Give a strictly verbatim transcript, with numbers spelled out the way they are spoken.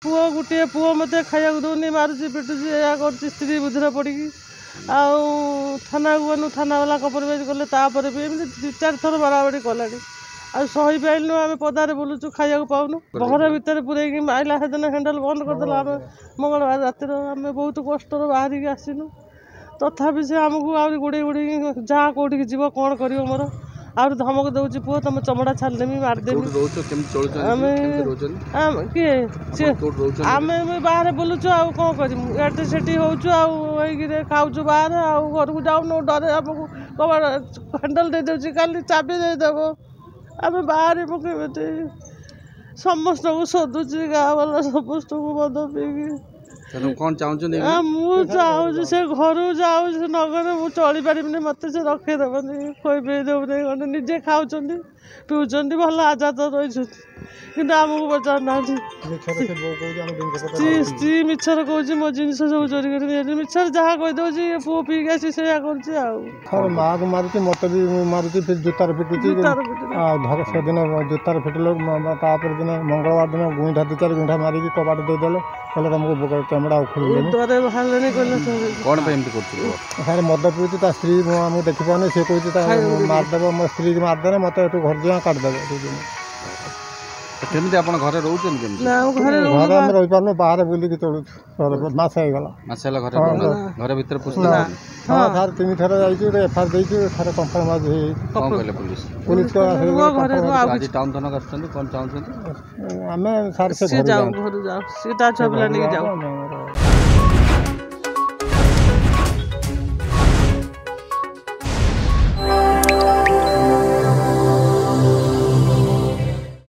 पुओ गोटे पुओ मत खाया दौनी मारुची पिटुची या कर स्त्री बुद्धि पड़ी आउ थाना गनु थाना वाला कम्प्रोमाइज कले तापर भी एमती दु चार थर बराबरी कला आ सही पाइलु आम पदारे बुलुचु खाया पाऊनु घर भितर पूरे आइला सेदिन हैंडल बंद करदेला आम मंगलवार रातिर आम बहुत कष्ट बाहर आसनु तथापि से आमको आहुरी गोड़े गोड़े जहाँ कौटिक जीव कौन कर मोर आहुरी धमक दौर पुओ तुम चमड़ा छाड़देमी मारदेमी किए सी आम बाहर बुलुचु आउ कौन कर सेठी होचु आगे खाऊचु बाहर आउ घर को जाऊनु डरे आमको कबाड़ हैंडल दे दे काली चाबी देदेव आम बाहर केमी समस्त को शोधुची गाँ वाला समस्त को मद पीकी कौन चाहूँ मु चाहूँ से घर जाऊँ नगरे मुझे चली पारि मत से रखेदेवनी खोई पी देवनी निजे खाऊँ पीऊँ भल आजाद रही कि आमको पचार ना स्त्री मिछर कौच मो जिन सब चोरी कर मिछर जहाँ कहीदे पुओ पीक आसी से माँ को मारुति मत भी मारुति फिर जूतार फिटुची से दिन जूतार फिटल दिन मंगलवार दिन गुईठा दु चार गुईठा मारिकी कबाट देदेले कहले तुमको चमड़ा उखुड़ सारे मद पीऊँ स्त्री आमको देखी पाने सी कहती मारदेव मो स्त्री मारदे मत घर जा काटदेव केमिति आपण घरे रहउछन केमिति ना घरे घरे हम रहि पारनो बाहर बुली के चलु मास आइ गला मास आला घरे घरे भीतर पुछना हां थार तीन थरा जाइछु एफआर देइछु थार कंफर्माइज हे कोन कहले पुलिस पुलिस को घरे आज टाउन थाना करछन कोन चाहछन हमें सार से घर जाऊ घर जाऊ सीता छबला नहीं जाऊ